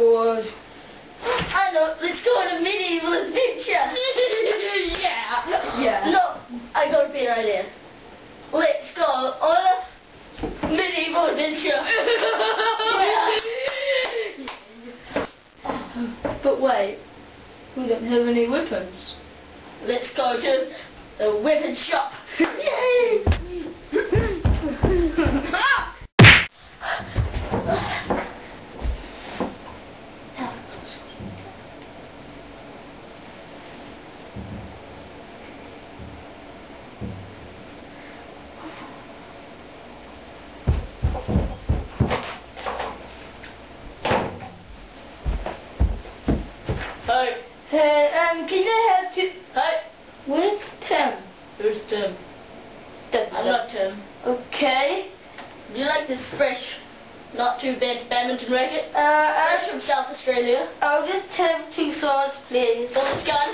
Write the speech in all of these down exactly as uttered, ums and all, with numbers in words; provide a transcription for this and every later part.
bored. I know, let's go on a medieval adventure. Yeah. Yeah. No, I got a better idea. Let's go on a medieval adventure. But wait, we don't have any weapons. Let's go to the weapon shop. Yay! Ah! Hey. Hey, um, can I help you? Hey. Where's Tim? Who's Tim? I'm not Tim. Okay. Do you like this fresh, not too bad badminton racket? Uh, Fresh from South Australia. I'll just have two swords, please. Well, this gun.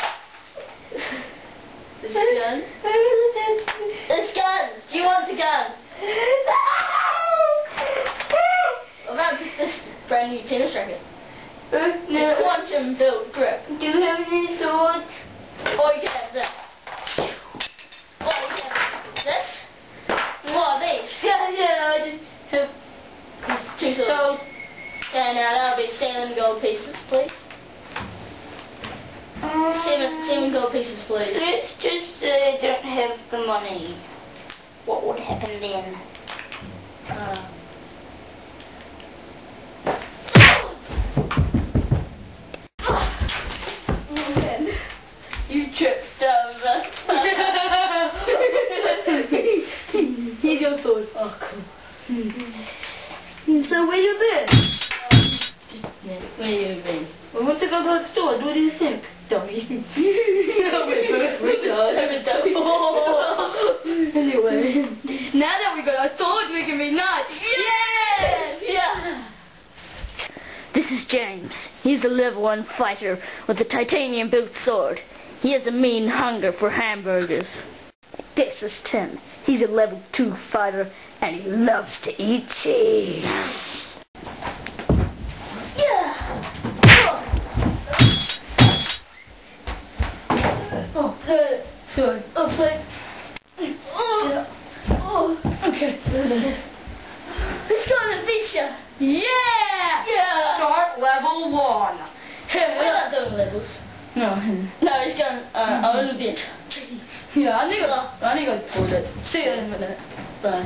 This gun. This gun. Do you want the gun? What about this, this brand new tennis racket? Uh, The no. quantum built grip. Do you have any swords? Or you can have this. Or you can have this. What are these? Yeah, yeah, I just have Two swords. so. And now that'll be seven gold pieces, please. Um, Seven, seven gold pieces, please. Let's just say I don't have the money. What would happen then? Uh, you tripped over. Here's your sword. Oh, cool. So where you been? Yeah, where you been? I want to go to the store. What do you think, dummy? Anyway, now that we got our swords, we can be nuts. Yes! Yeah! This is James. He's a level one fighter with a titanium built sword. He has a mean hunger for hamburgers. This is Tim. He's a level two fighter and he loves to eat cheese. Yeah! Oh, Uh, sorry. oh, but... Oh! Oh! Okay. Let's go on the feature! Yeah! Yeah! Start level one. We're not doing levels. No. No, it's going uh, our own adventure. Yeah, I think I, I think I pulled it. See you in a minute. Bye.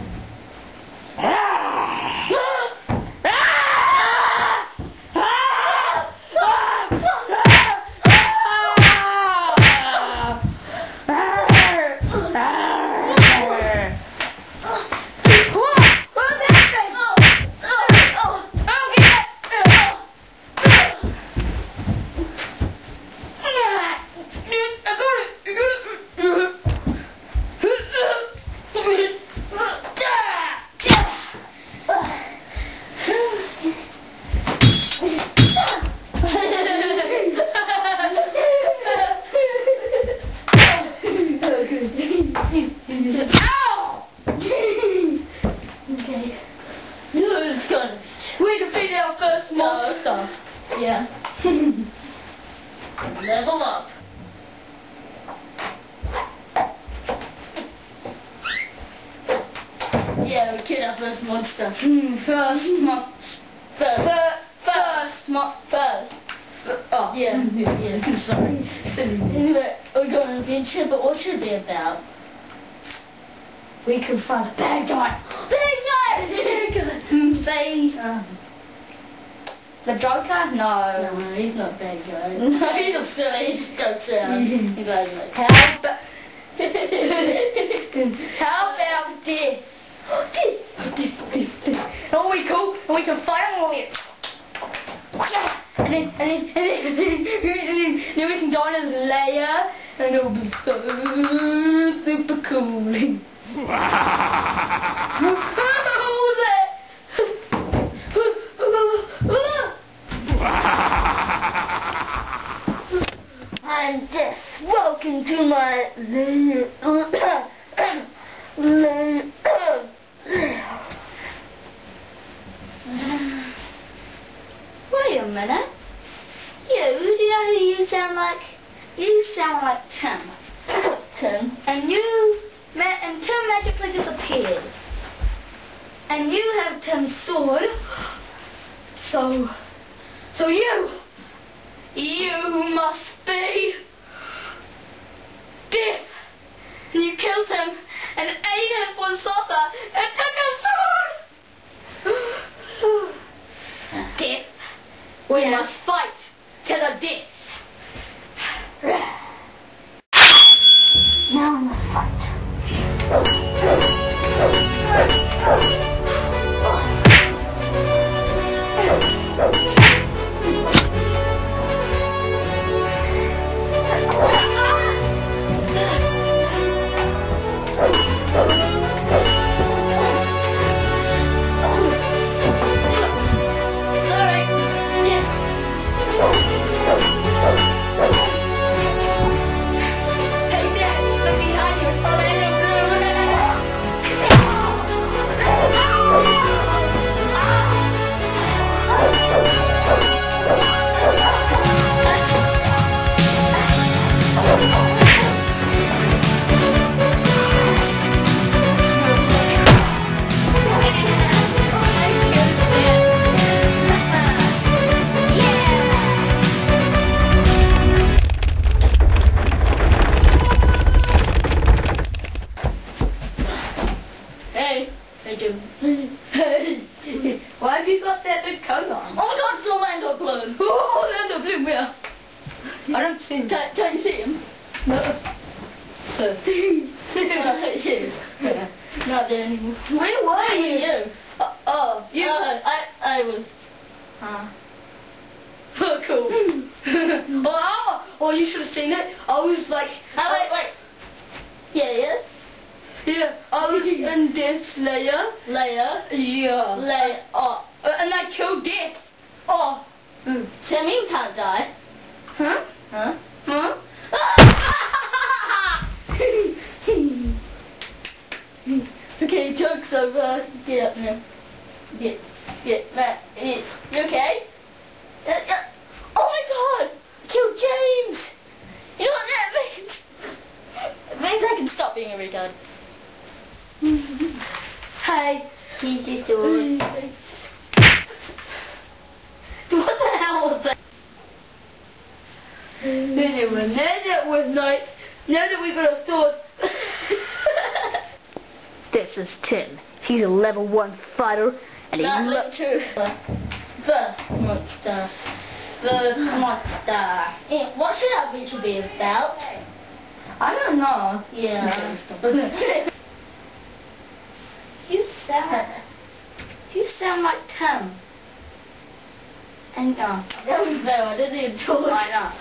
Ow! Okay. No, it's gone. We defeated our first monster. Yeah. Level up. Yeah, we killed our first monster. Hmm, first monster. First. First monster. First. Oh, Yeah, yeah, I'm sorry. Anyway, we're going on an adventure, but what should it be about? We can find a bad guy. Big guy! Hmm, say, um, the Joker? No. no, he's not a bad guy. No, he's a silly, he just jokes around. He's like, like, How about... How about this? Oh, we cool. And we can fight him all it. And then, and then, and then, and then, and then, then we can go in his lair, and it'll be so super cool. Who's that? I'm just welcome to my lair. Lair. What are you a minute. You, do you know who you sound like? You sound like Tim. Tim. And you, and Tim magically disappeared. And you have Tim's sword. So, so you, you must be Death. And you killed him and ate his one saucer and took his sword. Death. We Yeah. must fight to the death. Now we must fight. Sorry. Hey Dad, look behind you. Orlando Bloom. Hey, hey Jim. Hey, why have you got that big coat on? Oh my God, it's Orlando Bloom. Oh, Orlando Bloom, yeah. I don't see him. Can, can you see him? No. Not there anymore. Where were you? you? Uh, oh, you. Uh, I, I was. Huh. Oh, cool. oh, oh, oh, you should have seen it. I was like. Oh, wait, wait. Yeah, yeah. Yeah, I was in Death Slayer. Layer? Yeah. Layer. Oh. Uh, and I killed Death. Oh. Mm. That means you can't die. Huh? Huh? Huh? Okay, joke's over. Get up now. Get, get, Matt. You okay? Uh, uh, oh my God! I killed James! You know what that means? It means I can stop being a retard. Hi. He's just doing. What the hell was that? Anyway, now that we're night, now that we got a sword. This is Tim. He's a level one fighter, and he's Not lo- level two. The monster. The monster. Eh, what should our video be about? I don't know. Yeah. You sound, you sound like Tim. And uh, that was better. I didn't enjoy it. Why not?